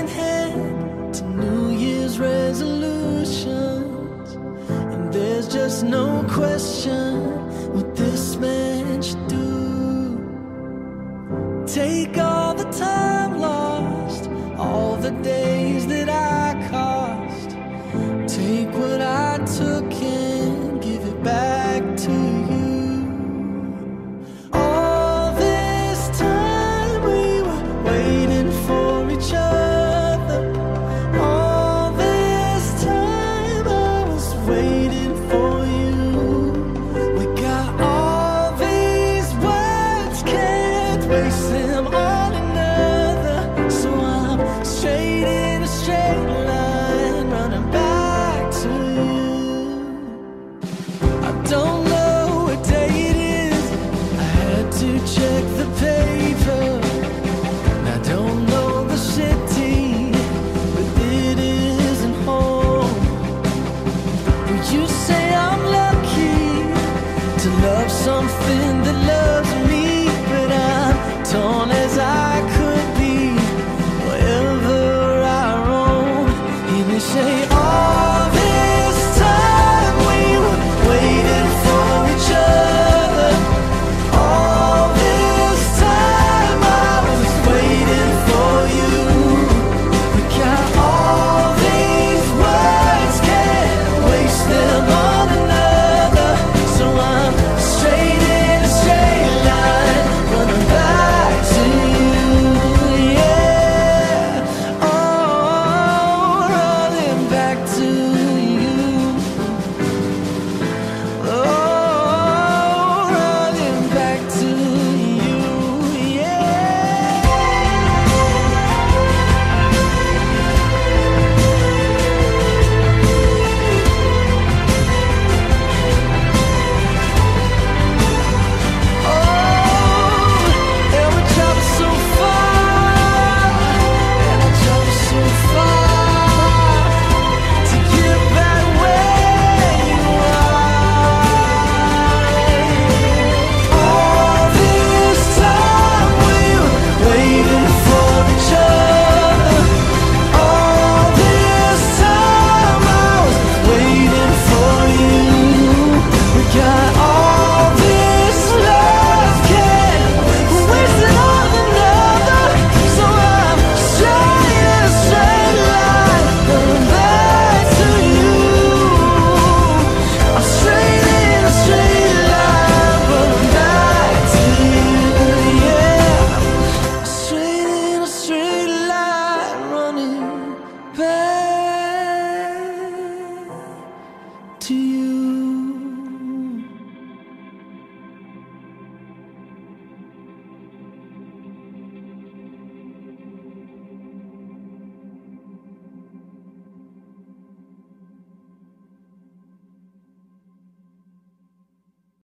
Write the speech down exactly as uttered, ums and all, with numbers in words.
second hand to New Year's resolutions, and there's just no question what this man should do. Take all the time lost, all the days that I cost. Take what I took and give it back to you. All this time we were waiting for each other. All this time I was waiting for you. We got all these words, can't waste them on another. So I'm straight in a straight line, running back to you. I don't know what day it is, I had to check the paper. And I don't know the city, but it isn't home. Well, you say I'm lucky to love something that loves me, but I'm torn as I could be wherever I roam. And they say